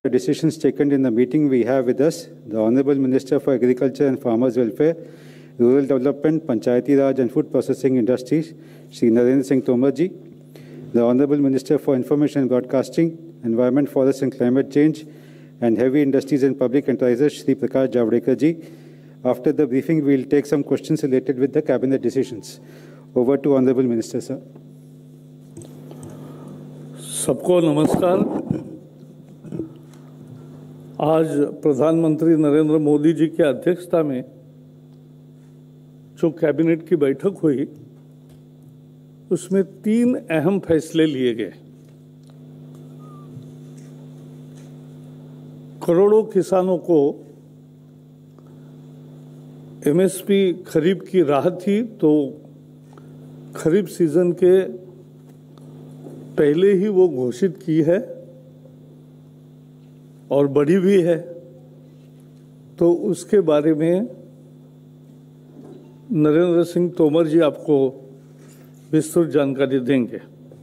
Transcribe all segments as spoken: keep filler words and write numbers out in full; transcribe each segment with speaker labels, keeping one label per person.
Speaker 1: Decisions taken in the meeting we have with us the Honorable Minister for Agriculture and Farmers Welfare, Rural Development, Panchayati Raj and Food Processing Industries, Shri Narendra Singh Tomar ji, the Honorable Minister for Information and Broadcasting, Environment, Forests and Climate Change, and Heavy Industries and Public Enterprises, Shri Prakash Javadekar ji. After the briefing, we will take some questions related with the cabinet decisions. Over to Honorable Minister, sir.
Speaker 2: सबको नमस्कार। आज प्रधानमंत्री नरेंद्र मोदी जी की अध्यक्षता में जो cabinet की बैठक हुई, उसमें तीन अहम फैसले लिए गए। करोड़ों किसानों को एमएसपी खरीफ की राहत थी, तो खरीफ सीजन के पहले ही वो घोषित की है और बढ़ी भी है, तो उसके बारे में नरेंद्र सिंह तोमर जी आपको विस्तृत जानकारी देंगे।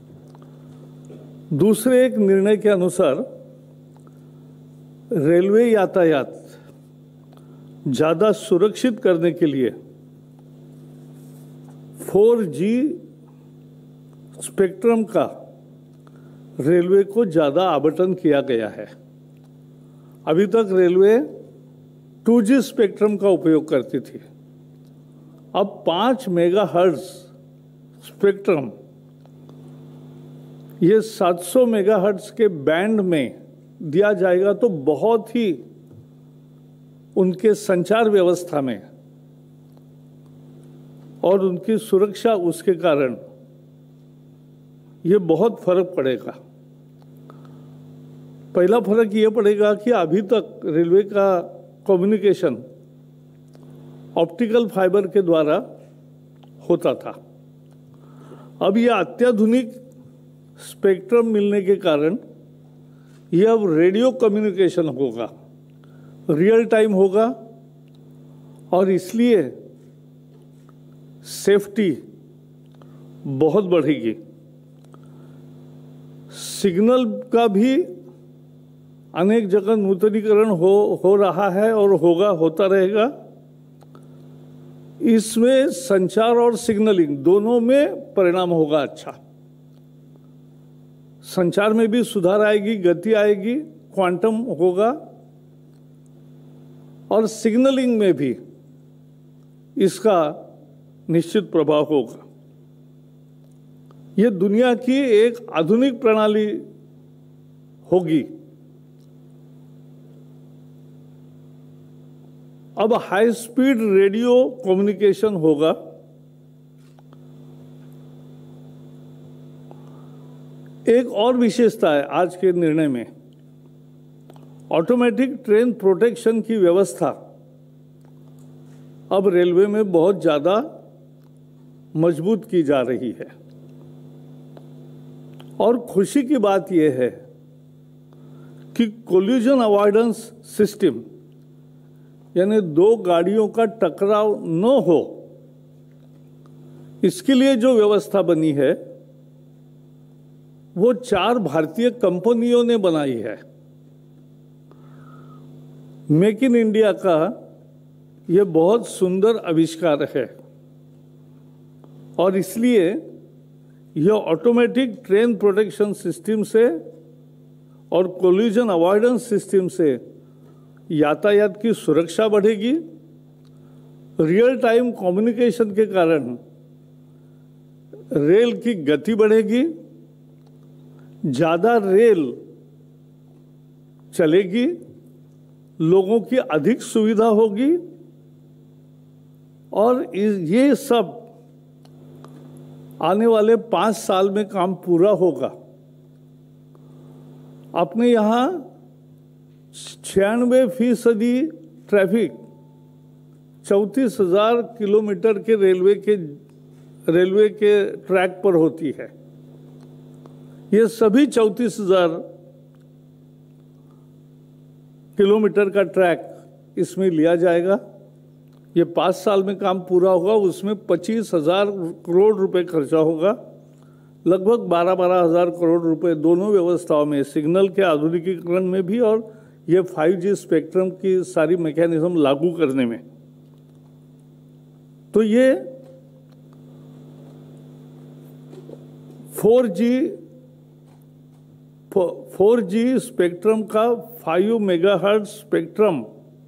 Speaker 2: दूसरे एक निर्णय के अनुसार रेलवे यातायात ज़्यादा सुरक्षित करने के लिए फोर जी स्पेक्ट्रम का रेलवे को ज़्यादा आवंटन किया गया है। अभी तक रेलवे टू जी स्पेक्ट्रम का उपयोग करती थी। अब पाँच मेगाहर्ट्ज स्पेक्ट्रम, ये सात सौ मेगाहर्ट्ज के बैंड में दिया जाएगा, तो बहुत ही उनके संचार व्यवस्था में और उनकी सुरक्षा, उसके कारण ये बहुत फर्क पड़ेगा। पहला फर्क ये पड़ेगा कि अभी तक रेलवे का कम्युनिकेशन ऑप्टिकल फाइबर के द्वारा होता था। अब ये अत्याधुनिक स्पेक्ट्रम मिलने के कारण ये अब रेडियो कम्युनिकेशन होगा, रियल टाइम होगा, और इसलिए सेफ्टी बहुत बढ़ेगी। सिग्नल का भी अनेक जगह नूतनीकरण हो हो रहा है और होगा, होता रहेगा। इसमें संचार और सिग्नलिंग दोनों में परिणाम होगा अच्छा। संचार में भी सुधार आएगी, गति आएगी, क्वांटम होगा, और सिग्नलिंग में भी इसका निश्चित प्रभाव होगा। ये दुनिया की एक आधुनिक प्रणाली होगी। अब हाई स्पीड रेडियो कम्युनिकेशन होगा। एक और विशेषता है आज के निर्णय में, ऑटोमेटिक ट्रेन प्रोटेक्शन की व्यवस्था अब रेलवे में बहुत ज़्यादा मजबूत की जा रही है। और खुशी की बात यह है कि कोलिजन अवॉइडेंस सिस्टम, यानी दो गाड़ियों का टकराव न हो, इसके लिए जो व्यवस्था बनी है वो चार भारतीय कंपनियों ने बनाई है। मेक इन इंडिया का ये बहुत सुंदर आविष्कार है, और इसलिए यह ऑटोमेटिक ट्रेन प्रोटेक्शन सिस्टम से और कोलिजन अवॉइडेंस सिस्टम से यातायात की सुरक्षा बढ़ेगी। रियल टाइम कम्युनिकेशन के कारण रेल की गति बढ़ेगी, ज़्यादा रेल चलेगी, लोगों की अधिक सुविधा होगी, और ये सब आने वाले पाँच साल में काम पूरा होगा। अपने यहाँ छियानवे फीसदी ट्रैफिक चौंतीस हजार किलोमीटर के रेलवे के रेलवे के ट्रैक पर होती है। ये सभी चौंतीस हजार किलोमीटर का ट्रैक इसमें लिया जाएगा। ये पाँच साल में काम पूरा होगा, उसमें पच्चीस हजार करोड़ रुपए खर्चा होगा। लगभग बारह बारह हजार करोड़ रुपए दोनों व्यवस्थाओं में, सिग्नल के आधुनिकीकरण में भी और ये फाइव जी स्पेक्ट्रम की सारी मैकेनिज्म लागू करने में। तो ये four G four G spectrum का फाइव मेगाहर्ट्ज स्पेक्ट्रम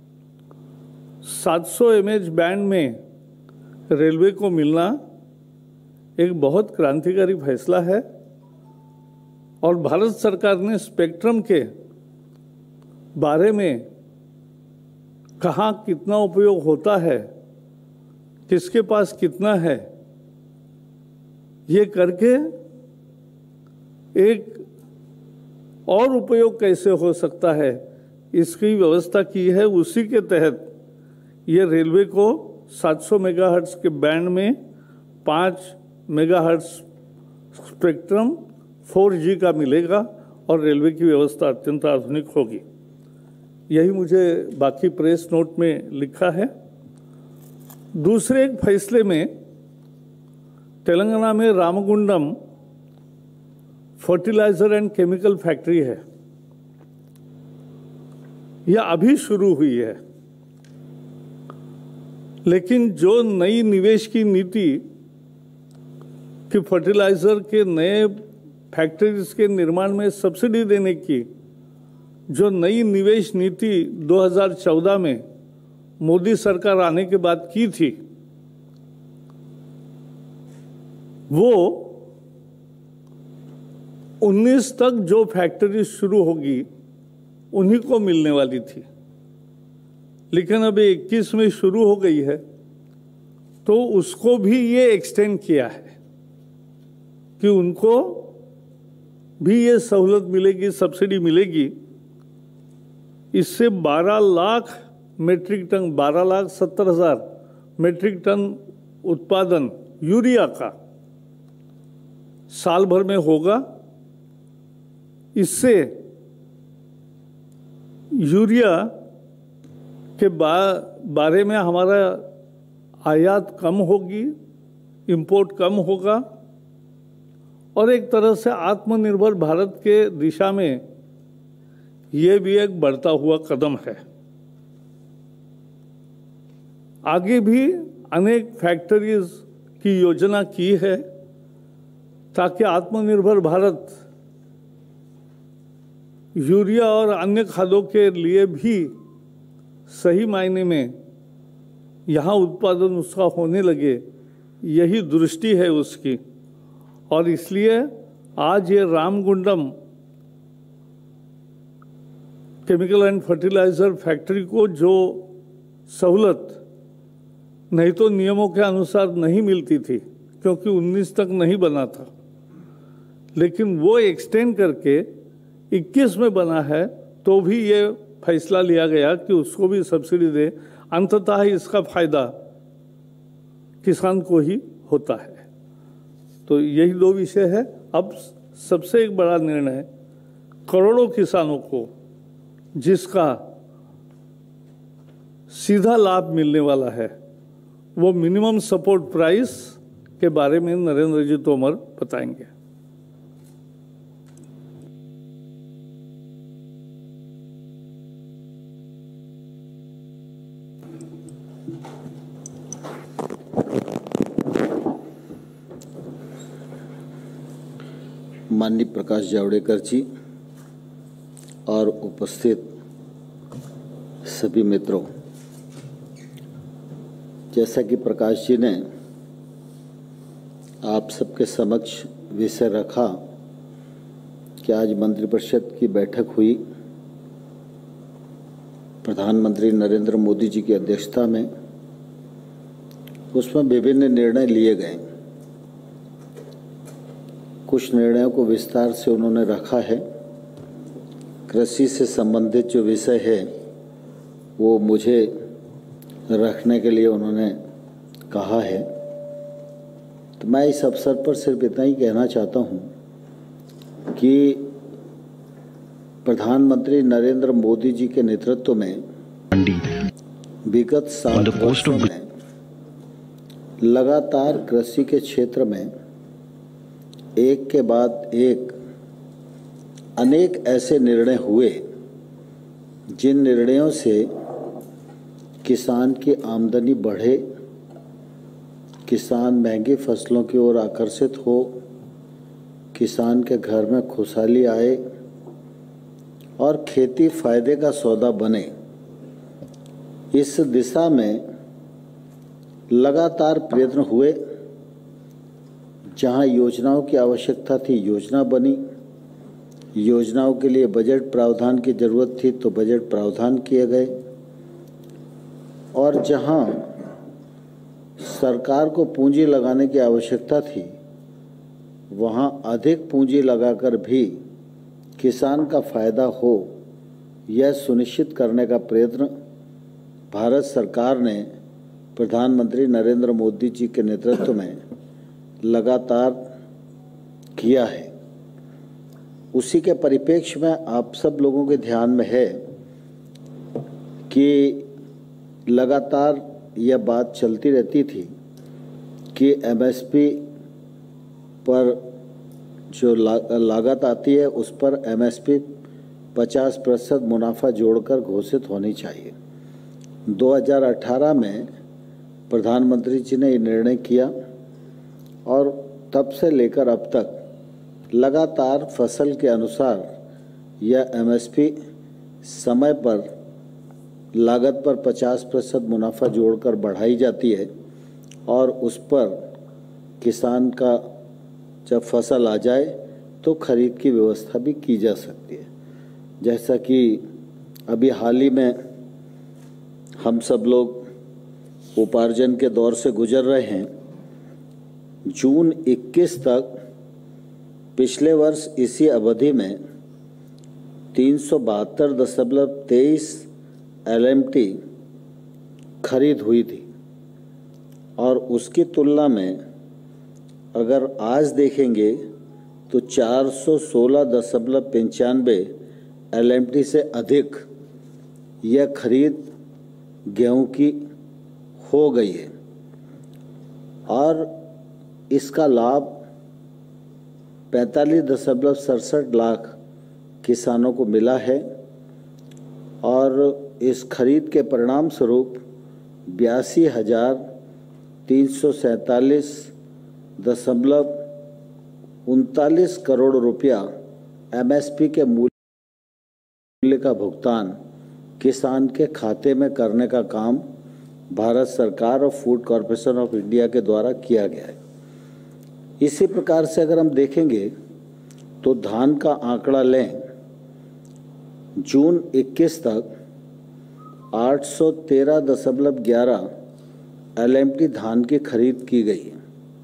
Speaker 2: सात सौ एम एच बैंड में रेलवे को मिलना एक बहुत क्रांतिकारी फैसला है। और भारत सरकार ने स्पेक्ट्रम के बारे में कहाँ कितना उपयोग होता है, किसके पास कितना है, ये करके एक और उपयोग कैसे हो सकता है इसकी व्यवस्था की है। उसी के तहत ये रेलवे को सात सौ मेगाहर्ट्ज के बैंड में पाँच मेगाहर्ट्ज स्पेक्ट्रम फोर जी का मिलेगा और रेलवे की व्यवस्था अत्यंत आधुनिक होगी। यही मुझे बाकी प्रेस नोट में लिखा है। दूसरे एक फैसले में तेलंगाना में Ramagundam fertiliser and chemical factory है, यह अभी शुरू हुई है, लेकिन जो नई निवेश की नीति कि फर्टिलाइजर के नए फैक्ट्रीज के निर्माण में सब्सिडी देने की जो नई निवेश नीति दो हज़ार चौदह में मोदी सरकार आने के बाद की थी, वो उन्नीस तक जो फैक्ट्री शुरू होगी उन्हीं को मिलने वाली थी, लेकिन अब इक्कीस में शुरू हो गई है तो उसको भी ये एक्सटेंड किया है कि उनको भी ये सहूलत मिलेगी, सब्सिडी मिलेगी। इससे बारह लाख मेट्रिक टन बारह लाख सत्तर हजार मेट्रिक टन उत्पादन यूरिया का साल भर में होगा। इससे यूरिया के बा, बारे में हमारा आयात कम होगी, इंपोर्ट कम होगा और एक तरह से आत्मनिर्भर भारत के दिशा में ये भी एक बढ़ता हुआ कदम है। आगे भी अनेक फैक्ट्रीज की योजना की है ताकि आत्मनिर्भर भारत यूरिया और अन्य खादों के लिए भी सही मायने में यहाँ उत्पादन उसका होने लगे, यही दृष्टि है उसकी। और इसलिए आज ये Ramagundam chemical and fertiliser factory को जो सहूलत नहीं तो नियमों के अनुसार नहीं मिलती थी क्योंकि उन्नीस तक नहीं बना था, लेकिन वो एक्सटेंड करके इक्कीस में बना है, तो भी ये फैसला लिया गया कि उसको भी सब्सिडी दे। अंततः इसका फायदा किसान को ही होता है। तो यही दो विषय है। अब सबसे एक बड़ा निर्णय करोड़ों किसानों को जिसका सीधा लाभ मिलने वाला है, वो मिनिमम सपोर्ट प्राइस के बारे में नरेंद्र जी तोमर बताएंगे।
Speaker 3: माननीय प्रकाश जावड़ेकर जी और उपस्थित सभी मित्रों, जैसा कि प्रकाश जी ने आप सबके समक्ष विषय रखा कि आज मंत्रिपरिषद की बैठक हुई प्रधानमंत्री नरेंद्र मोदी जी की अध्यक्षता में, उसमें विभिन्न निर्णय लिए गए। कुछ निर्णयों को विस्तार से उन्होंने रखा है। कृषि से संबंधित जो विषय है वो मुझे रखने के लिए उन्होंने कहा है। तो मैं इस अवसर पर सिर्फ इतना ही कहना चाहता हूँ कि प्रधानमंत्री नरेंद्र मोदी जी के नेतृत्व में विगत सात वर्षों में लगातार कृषि के क्षेत्र में एक के बाद एक अनेक ऐसे निर्णय हुए जिन निर्णयों से किसान की आमदनी बढ़े, किसान महंगी फसलों की ओर आकर्षित हो, किसान के घर में खुशहाली आए और खेती फायदे का सौदा बने, इस दिशा में लगातार प्रयत्न हुए। जहां योजनाओं की आवश्यकता थी, योजना बनी, योजनाओं के लिए बजट प्रावधान की जरूरत थी तो बजट प्रावधान किए गए, और जहां सरकार को पूंजी लगाने की आवश्यकता थी वहां अधिक पूंजी लगाकर भी किसान का फायदा हो, यह सुनिश्चित करने का प्रयत्न भारत सरकार ने प्रधानमंत्री नरेंद्र मोदी जी के नेतृत्व में लगातार किया है। उसी के परिप्रेक्ष्य में आप सब लोगों के ध्यान में है कि लगातार यह बात चलती रहती थी कि एमएसपी पर जो लागत आती है उस पर एमएसपी पचास प्रतिशत मुनाफा जोड़कर घोषित होनी चाहिए। दो हज़ार अठारह में प्रधानमंत्री जी ने ये निर्णय किया और तब से लेकर अब तक लगातार फसल के अनुसार यह एमएसपी समय पर लागत पर पचास प्रतिशत मुनाफा जोड़कर बढ़ाई जाती है और उस पर किसान का जब फसल आ जाए तो खरीद की व्यवस्था भी की जा सकती है। जैसा कि अभी हाल ही में हम सब लोग उपार्जन के दौर से गुजर रहे हैं। जून इक्कीस तक पिछले वर्ष इसी अवधि में तीन सौ बहत्तर दशमलव तेईस एल एम टी खरीद हुई थी और उसकी तुलना में अगर आज देखेंगे तो चार सौ सोलह दशमलव पंचानवे एल एम टी से अधिक यह खरीद गेहूं की हो गई है और इसका लाभ पैंतालीस दशमलव सड़सठ लाख किसानों को मिला है और इस खरीद के परिणाम स्वरूप बयासी हजार तीन सौ सैंतालीस दशमलव उनतालीस करोड़ रुपया एमएसपी के मूल्य का भुगतान किसान के खाते में करने का काम भारत सरकार और फूड कॉरपोरेशन ऑफ इंडिया के द्वारा किया गया है। इसी प्रकार से अगर हम देखेंगे तो धान का आंकड़ा लें, जून इक्कीस तक आठ सौ तेरह दशमलव ग्यारह एल एम टी धान की खरीद की गई है।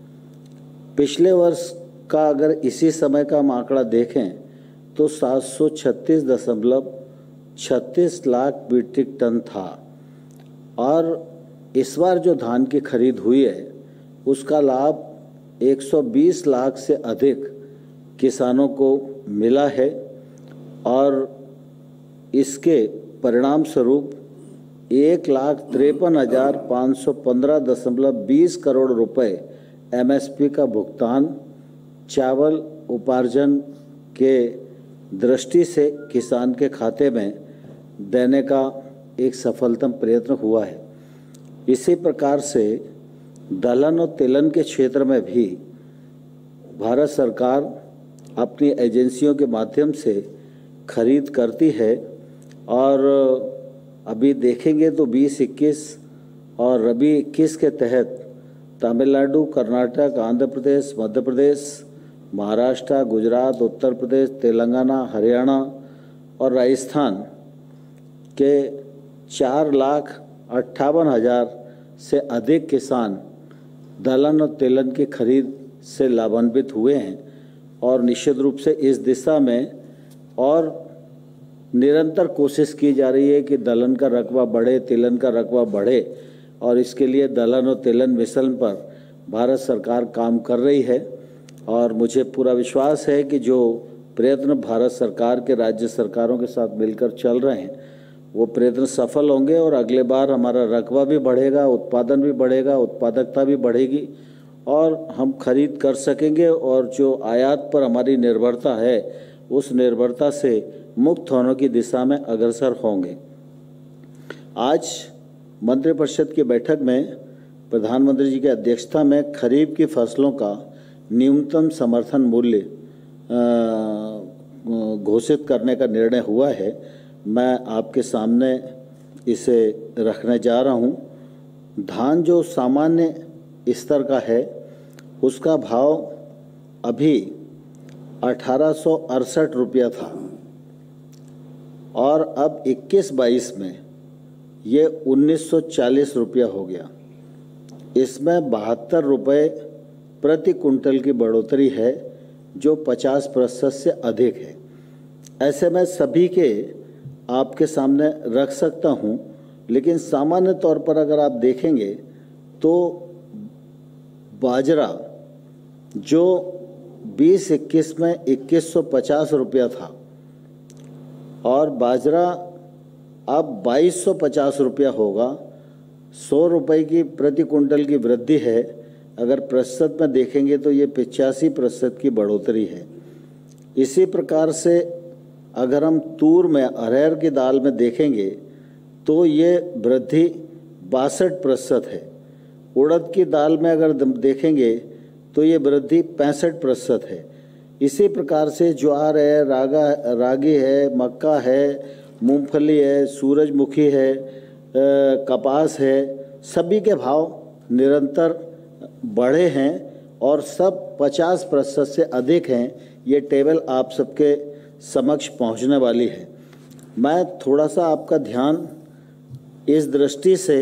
Speaker 3: पिछले वर्ष का अगर इसी समय का हम आंकड़ा देखें तो सात सौ छत्तीस दशमलव छत्तीस लाख मीट्रिक टन था और इस बार जो धान की खरीद हुई है उसका लाभ एक सौ बीस लाख से अधिक किसानों को मिला है और इसके परिणाम स्वरूप एक लाख तिरपन हजार पाँच सौ पंद्रह दशमलव बीस करोड़ रुपए एमएसपी का भुगतान चावल उपार्जन के दृष्टि से किसान के खाते में देने का एक सफलतम प्रयत्न हुआ है। इसी प्रकार से दलहन और तिलहन के क्षेत्र में भी भारत सरकार अपनी एजेंसियों के माध्यम से खरीद करती है और अभी देखेंगे तो बीस इक्कीस और रबी इक्कीस के तहत तमिलनाडु, कर्नाटक, आंध्र प्रदेश, मध्य प्रदेश, महाराष्ट्र, गुजरात, उत्तर प्रदेश, तेलंगाना, हरियाणा और राजस्थान के चार लाख अट्ठावन हजार से अधिक किसान दलहन और तिलहन की खरीद से लाभान्वित हुए हैं और निश्चित रूप से इस दिशा में और निरंतर कोशिश की जा रही है कि दलहन का रकबा बढ़े, तिलहन का रकबा बढ़े और इसके लिए दलहन और तिलहन मिशन पर भारत सरकार काम कर रही है और मुझे पूरा विश्वास है कि जो प्रयत्न भारत सरकार के राज्य सरकारों के साथ मिलकर चल रहे हैं वो प्रयत्न सफल होंगे और अगले बार हमारा रकबा भी बढ़ेगा, उत्पादन भी बढ़ेगा, उत्पादकता भी बढ़ेगी और हम खरीद कर सकेंगे और जो आयात पर हमारी निर्भरता है उस निर्भरता से मुक्त होने की दिशा में अग्रसर होंगे। आज मंत्रिपरिषद की बैठक में प्रधानमंत्री जी की अध्यक्षता में खरीफ की फसलों का न्यूनतम समर्थन मूल्य घोषित करने का निर्णय हुआ है। मैं आपके सामने इसे रखने जा रहा हूँ। धान जो सामान्य स्तर का है उसका भाव अभी अठारह सौ अड़सठ रुपया था और अब इक्कीस बाईस में ये उन्नीस सौ चालीस रुपया हो गया। इसमें बहत्तर रुपये प्रति कुंटल की बढ़ोतरी है जो पचास प्रतिशत से अधिक है। ऐसे में सभी के आपके सामने रख सकता हूँ, लेकिन सामान्य तौर पर अगर आप देखेंगे तो बाजरा जो बीस इक्कीस में इक्कीस सौ पचास रुपया था और बाजरा अब बाईस सौ पचास रुपया होगा। सौ रुपये की प्रति कुंटल की वृद्धि है। अगर प्रतिशत में देखेंगे तो ये पचासी प्रतिशत की बढ़ोतरी है। इसी प्रकार से अगर हम तूर में अरहर की दाल में देखेंगे तो ये वृद्धि बासठ प्रतिशत है। उड़द की दाल में अगर देखेंगे तो ये वृद्धि पैंसठ प्रतिशत है। इसी प्रकार से ज्वार है, रागा रागी है, मक्का है, मूंगफली है, सूरजमुखी है, कपास है, सभी के भाव निरंतर बढ़े हैं और सब पचास प्रतिशत से अधिक हैं। ये टेबल आप सबके समक्ष पहुंचने वाली है। मैं थोड़ा सा आपका ध्यान इस दृष्टि से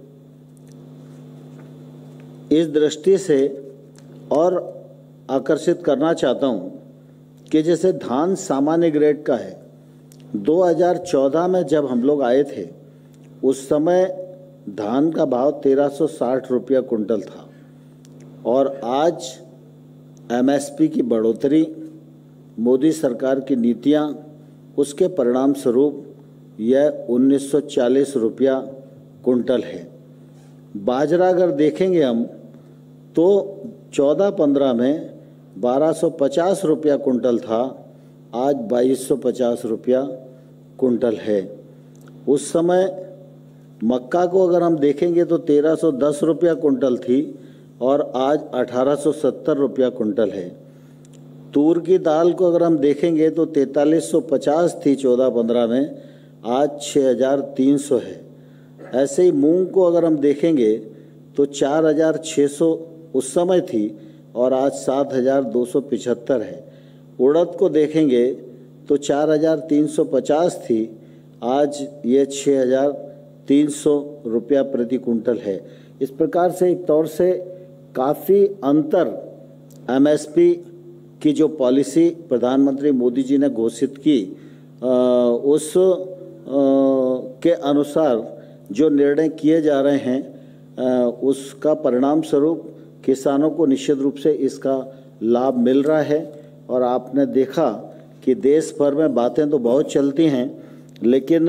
Speaker 3: इस दृष्टि से और आकर्षित करना चाहता हूं कि जैसे धान सामान्य ग्रेड का है। दो हज़ार चौदह में जब हम लोग आए थे उस समय धान का भाव तेरह सौ साठ रुपया कुंटल था और आज एमएसपी की बढ़ोतरी, मोदी सरकार की नीतियां, उसके परिणाम स्वरूप यह उन्नीस सौ चालीस रुपया कुंटल है। बाजरा अगर देखेंगे हम तो चौदह पंद्रह में बारह सौ पचास रुपया कुंटल था, आज बाईस सौ पचास रुपया कुंटल है। उस समय मक्का को अगर हम देखेंगे तो तेरह सौ दस रुपया कुंटल थी और आज अठारह सौ सत्तर रुपया कुंटल है। तूर की दाल को अगर हम देखेंगे तो तैंतालीस सौ पचास थी चौदह पंद्रह में, आज छः हज़ार तीन सौ है। ऐसे ही मूंग को अगर हम देखेंगे तो चार हज़ार छः सौ उस समय थी और आज सात हज़ार दो सौ पिछहत्तर है। उड़द को देखेंगे तो चार हज़ार तीन सौ पचास थी, आज ये छः हज़ार तीन सौ रुपया प्रति कुंटल है। इस प्रकार से एक तौर से काफ़ी अंतर एमएसपी की जो पॉलिसी प्रधानमंत्री मोदी जी ने घोषित की आ, उस आ, के अनुसार जो निर्णय किए जा रहे हैं आ, उसका परिणाम स्वरूप किसानों को निश्चित रूप से इसका लाभ मिल रहा है। और आपने देखा कि देश भर में बातें तो बहुत चलती हैं, लेकिन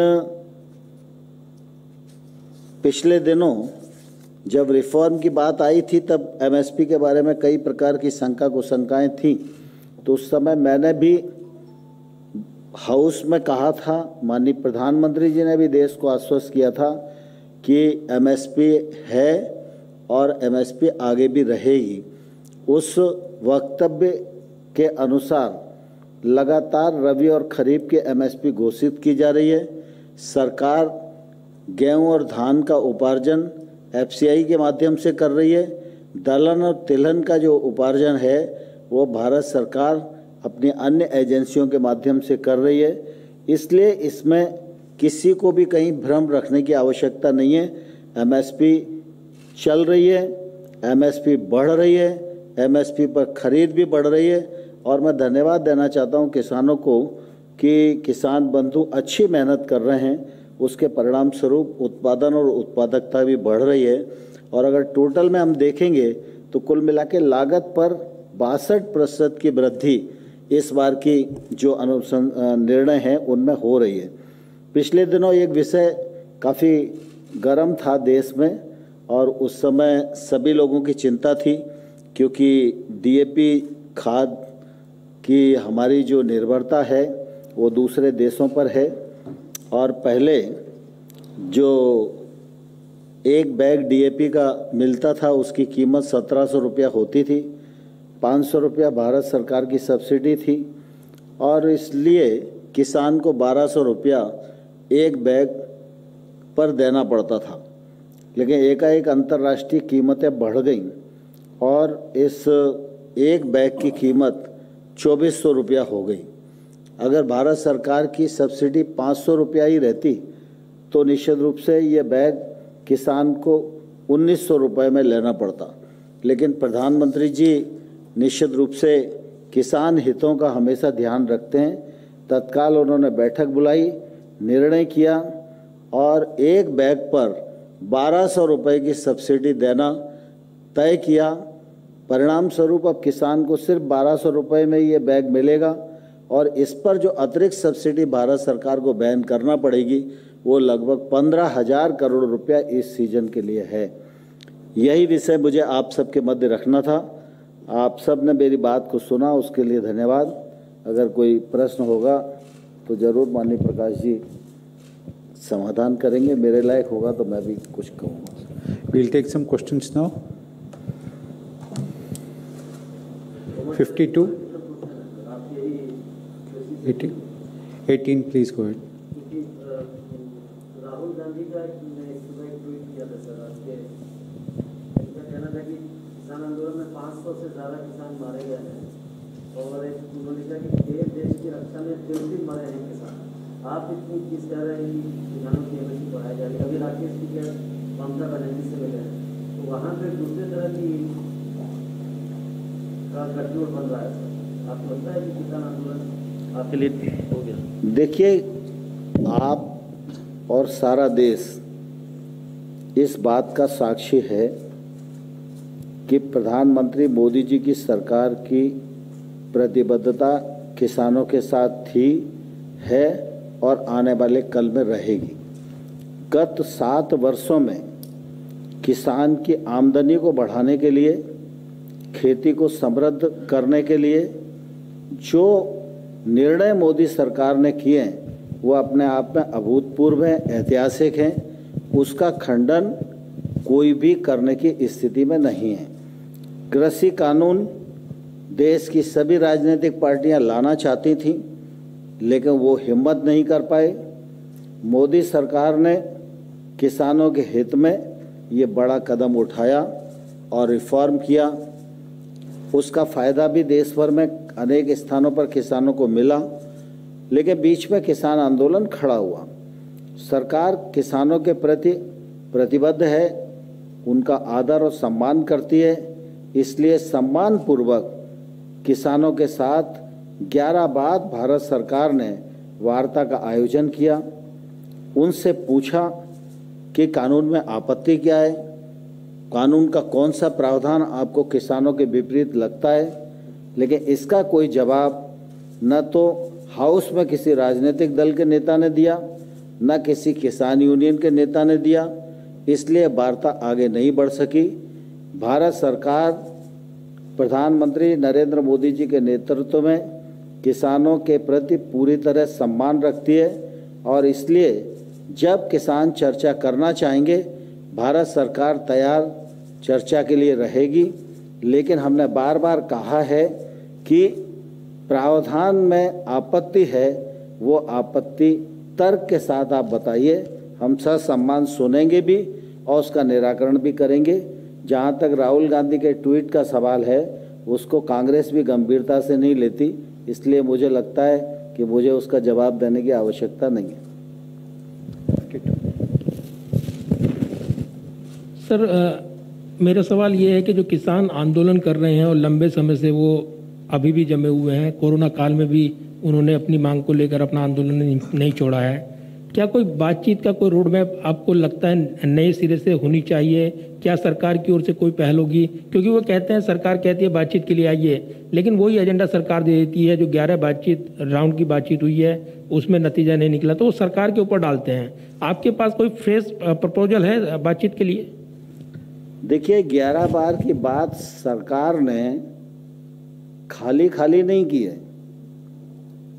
Speaker 3: पिछले दिनों जब रिफॉर्म की बात आई थी तब एमएसपी के बारे में कई प्रकार की शंका कुशंकाएं थीं। तो उस समय मैंने भी हाउस में कहा था, माननीय प्रधानमंत्री जी ने भी देश को आश्वस्त किया था कि एमएसपी है और एमएसपी आगे भी रहेगी। उस वक्तव्य के अनुसार लगातार रबी और खरीफ के एमएसपी घोषित की जा रही है। सरकार गेहूं और धान का उपार्जन एफसीआई के माध्यम से कर रही है। दलहन और तिलहन का जो उपार्जन है वो भारत सरकार अपनी अन्य एजेंसियों के माध्यम से कर रही है। इसलिए इसमें किसी को भी कहीं भ्रम रखने की आवश्यकता नहीं है। एमएसपी चल रही है, एमएसपी बढ़ रही है, एमएसपी पर खरीद भी बढ़ रही है। और मैं धन्यवाद देना चाहता हूं किसानों को कि किसान बंधु अच्छी मेहनत कर रहे हैं, उसके परिणाम स्वरूप उत्पादन और उत्पादकता भी बढ़ रही है। और अगर टोटल में हम देखेंगे तो कुल मिला के लागत पर बासठ प्रतिशत की वृद्धि इस बार की जो निर्णय है उनमें हो रही है। पिछले दिनों एक विषय काफ़ी गर्म था देश में और उस समय सभी लोगों की चिंता थी, क्योंकि डीएपी खाद कि हमारी जो निर्भरता है वो दूसरे देशों पर है। और पहले जो एक बैग डीएपी का मिलता था उसकी कीमत सत्रह सौ रुपया होती थी, पाँच सौ रुपया भारत सरकार की सब्सिडी थी और इसलिए किसान को बारह सौ रुपया एक बैग पर देना पड़ता था। लेकिन एकाएक अंतर्राष्ट्रीय कीमतें बढ़ गईं और इस एक बैग की कीमत चौबीस सौ रुपया हो गई। अगर भारत सरकार की सब्सिडी पाँच सौ रुपया ही रहती तो निश्चित रूप से ये बैग किसान को उन्नीस सौ रुपये में लेना पड़ता। लेकिन प्रधानमंत्री जी निश्चित रूप से किसान हितों का हमेशा ध्यान रखते हैं। तत्काल उन्होंने बैठक बुलाई, निर्णय किया और एक बैग पर बारह सौ रुपये की सब्सिडी देना तय किया। परिणाम स्वरूप अब किसान को सिर्फ बारह सौ रुपये में ये बैग मिलेगा और इस पर जो अतिरिक्त सब्सिडी भारत सरकार को बैन करना पड़ेगी वो लगभग पंद्रह हजार करोड़ रुपया इस सीजन के लिए है। यही विषय मुझे आप सबके मध्य रखना था। आप सब ने मेरी बात को सुना, उसके लिए धन्यवाद। अगर कोई प्रश्न होगा तो जरूर माननीय प्रकाश जी समाधान करेंगे, मेरे लायक होगा तो मैं भी कुछ कहूँगा।
Speaker 1: We'll take some questions now. fifty-two, eighteen, eighteen, please go ahead.
Speaker 4: Rahul Gandhi का सुबह ट्वीट किया था सर, आज के इनका कहना था कि किसान आंदोलन में पाँच सौ से ज़्यादा किसान मारे गए हैं और एक उन्होंने कहा कि देश देश की रक्षा में तेजी मरे हैं किसान। आप इतनी चीज़ कह रहे हैं कि किसानों की एमएसपी बढ़ाई जा रही है। अभी राकेश जी के ममता बनर्जी से मिले हैं तो वहाँ पर दूसरे तरह की का गठजोड़ बन रहा है सर। आपको लगता है कि किसान आंदोलन आपके लिए हो गया?
Speaker 3: देखिए, आप और सारा देश इस बात का साक्षी है कि प्रधानमंत्री मोदी जी की सरकार की प्रतिबद्धता किसानों के साथ थी, है और आने वाले कल में रहेगी। गत सात वर्षों में किसान की आमदनी को बढ़ाने के लिए, खेती को समृद्ध करने के लिए जो निर्णय मोदी सरकार ने किए हैं वो अपने आप में अभूतपूर्व हैं, ऐतिहासिक हैं। उसका खंडन कोई भी करने की स्थिति में नहीं है। कृषि कानून देश की सभी राजनीतिक पार्टियां लाना चाहती थीं, लेकिन वो हिम्मत नहीं कर पाए। मोदी सरकार ने किसानों के हित में ये बड़ा कदम उठाया और रिफॉर्म किया। उसका फ़ायदा भी देश भर में अनेक स्थानों पर किसानों को मिला, लेकिन बीच में किसान आंदोलन खड़ा हुआ। सरकार किसानों के प्रति प्रतिबद्ध है, उनका आदर और सम्मान करती है, इसलिए सम्मानपूर्वक किसानों के साथ ग्यारह बार भारत सरकार ने वार्ता का आयोजन किया। उनसे पूछा कि कानून में आपत्ति क्या है, कानून का कौन सा प्रावधान आपको किसानों के विपरीत लगता है। लेकिन इसका कोई जवाब न तो हाउस में किसी राजनीतिक दल के नेता ने दिया, न किसी किसान यूनियन के नेता ने दिया, इसलिए वार्ता आगे नहीं बढ़ सकी। भारत सरकार प्रधानमंत्री नरेंद्र मोदी जी के नेतृत्व में किसानों के प्रति पूरी तरह सम्मान रखती है और इसलिए जब किसान चर्चा करना चाहेंगे भारत सरकार तैयार चर्चा के लिए रहेगी। लेकिन हमने बार बार कहा है कि प्रावधान में आपत्ति है, वो आपत्ति तर्क के साथ आप बताइए, हम ससम्मान सुनेंगे भी और उसका निराकरण भी करेंगे। जहाँ तक राहुल गांधी के ट्वीट का सवाल है, उसको कांग्रेस भी गंभीरता से नहीं लेती, इसलिए मुझे लगता है कि मुझे उसका जवाब देने की आवश्यकता नहीं है।
Speaker 5: सर, आ, मेरा सवाल ये है कि जो किसान आंदोलन कर रहे हैं और लंबे समय से वो अभी भी जमे हुए हैं, कोरोना काल में भी उन्होंने अपनी मांग को लेकर अपना आंदोलन नहीं, नहीं छोड़ा है, क्या कोई बातचीत का कोई रोड मैप आपको लगता है नए सिरे से होनी चाहिए? क्या सरकार की ओर से कोई पहल होगी? क्योंकि वो कहते हैं, सरकार कहती है बातचीत के लिए आइए, लेकिन वही एजेंडा सरकार दे देती है। जो ग्यारह बातचीत राउंड की बातचीत हुई है उसमें नतीजा नहीं निकला तो वो सरकार के ऊपर डालते हैं। आपके पास कोई फ्रेश प्रपोजल है बातचीत के लिए?
Speaker 3: देखिए, ग्यारह बार की बात सरकार ने खाली खाली नहीं की है।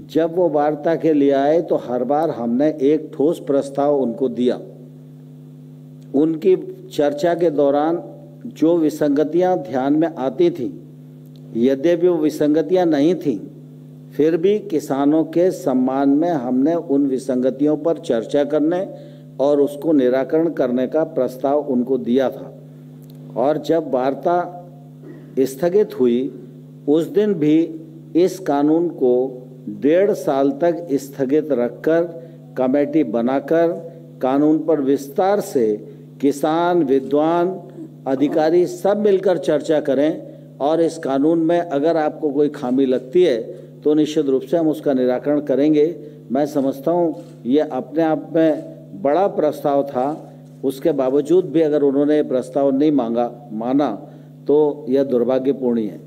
Speaker 3: जब वो वार्ता के लिए आए तो हर बार हमने एक ठोस प्रस्ताव उनको दिया। उनकी चर्चा के दौरान जो विसंगतियां ध्यान में आती थीं, यद्यपि वो विसंगतियां नहीं थीं, फिर भी किसानों के सम्मान में हमने उन विसंगतियों पर चर्चा करने और उसको निराकरण करने का प्रस्ताव उनको दिया था। और जब वार्ता स्थगित हुई उस दिन भी इस कानून को डेढ़ साल तक स्थगित रखकर कमेटी बनाकर कानून पर विस्तार से किसान, विद्वान, अधिकारी सब मिलकर चर्चा करें और इस कानून में अगर आपको कोई खामी लगती है तो निश्चित रूप से हम उसका निराकरण करेंगे। मैं समझता हूँ ये अपने आप में बड़ा प्रस्ताव था, उसके बावजूद भी अगर उन्होंने प्रस्ताव नहीं मांगा माना तो यह दुर्भाग्यपूर्ण है।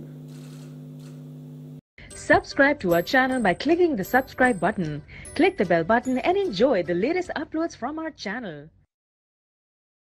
Speaker 6: Subscribe to our channel by clicking the subscribe button. Click the bell button and enjoy the latest uploads from our channel.